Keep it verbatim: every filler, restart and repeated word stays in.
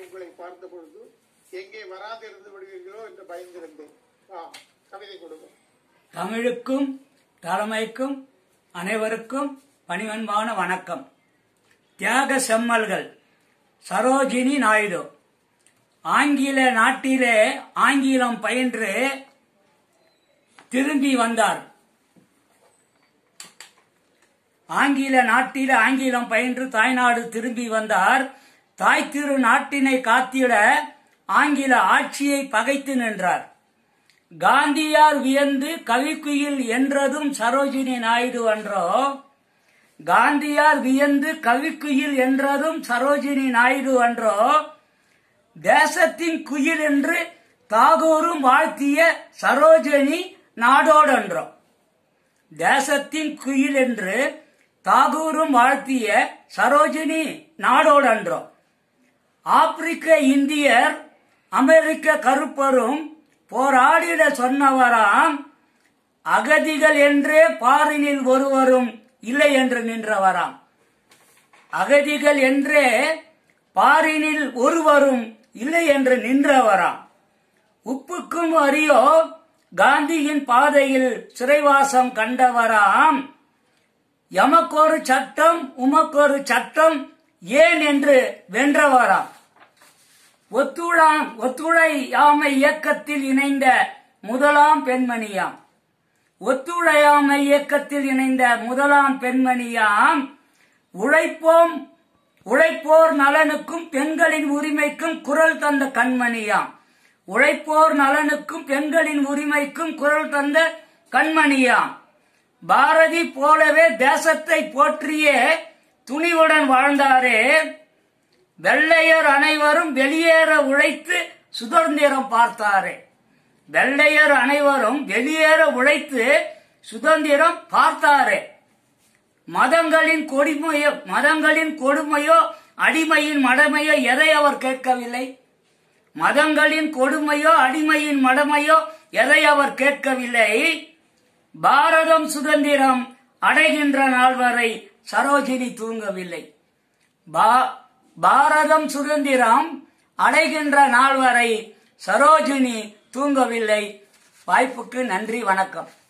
உங்களை பார்த்த பொழுது எங்கே வராது இருந்து விடுவீர்களோ என்று பயந்திருந்தேன். கவிதை கொடுங்க. தமிழுக்கும் தலைமைக்கும் அனைவருக்கும் பணிவன்பான வணக்கம். தியாக செம்மல்கள். சரோஜினி நாயுடு. ஆங்கில நாட்டிலே ஆங்கிலம் பயின்று திரும்பி வந்தார். ஆங்கில நாட்டில ஆங்கிலம் பயின்று தாய்நாடு திரும்பி வந்தார். தாய் திரு நாட்டினை காத்திட ஆங்கில ஆட்சியை பகைத்து நின்றார். காந்தியார் வியந்து கவிக்குயில் என்றதும் சரோஜினி நாயுடு அன்றோ. காந்தியார் வியந்து கவிக்குயில் என்றதும் சரோஜினி நாயுடு அன்றோ. தேசத்தின் குயில் என்று தாகூரும் வாழ்த்திய சரோஜினி நாடோடன்றோ. தேசத்தின் குயில் என்று தாகூரும் வாழ்த்திய சரோஜினி நாடோடன்றோ. ஆப்பிரிக்க இந்தியர் அமெரிக்க கருப்பரும் போராடிட சொன்னவராம். அகதிகள் என்றே பாரினில் ஒருவரும் இல்லை என்று நின்றவராம். அகதிகள் என்றே பாரினில் ஒருவரும் இல்லை என்று நின்றவராம். உப்புக்கும் அறியோ காந்தியின் பாதையில் சிறைவாசம் கண்டவராம். எமக்கொரு சட்டம் உமக்கொரு சட்டம் ஏன் என்று வென்றவராம். ஒத்துழாம் ஒத்துழையாமை இயக்கத்தில் இணைந்த முதலாம் பெண்மணியாம். ஒத்துழையாமை இயக்கத்தில் இணைந்த முதலாம் பெண்மணியாம். உழைப்போம் உழைப்போர் நலனுக்கும் பெண்களின் உரிமைக்கும் குரல் தந்த கண்மணியாம். உழைப்போர் நலனுக்கும் பெண்களின் உரிமைக்கும் குரல் தந்த கண்மணியாம். பாரதி போலவே தேசத்தை போற்றிய துணிவுடன் வாழ்ந்தாரே. வெள்ளையர் அனைவரும் வெளியேற உழைத்து சுதந்திரம் பார்த்தாரே. வெள்ளையர் அனைவரும் வெளியேற உழைத்து சுதந்திரம் பார்த்தாரே. மதங்களின் கொடுமையோ மதங்களின் கொடுமையோ அடிமையின் மடமையோ எதை அவர் கேட்கவில்லை. மதங்களின் கொடுமையோ அடிமையின் மடமையோ எதை அவர் கேட்கவில்லை. பாரதம் சுதந்திரம் அடைகின்ற நாள் வரை சரோஜினி தூங்கவில்லை. பாரதம் சுதந்திரம் அடைகின்ற நாள் வரை சரோஜினி தூங்கவில்லை. வாய்ப்புக்கு நன்றி, வணக்கம்.